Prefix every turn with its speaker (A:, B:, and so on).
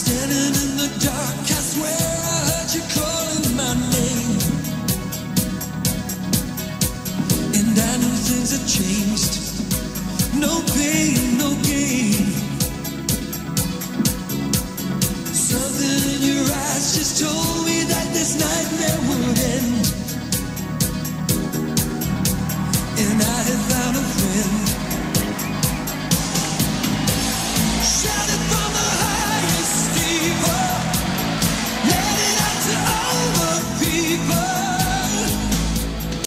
A: standing in the dark, I swear I heard you calling my name. And I knew things had changed. No pain.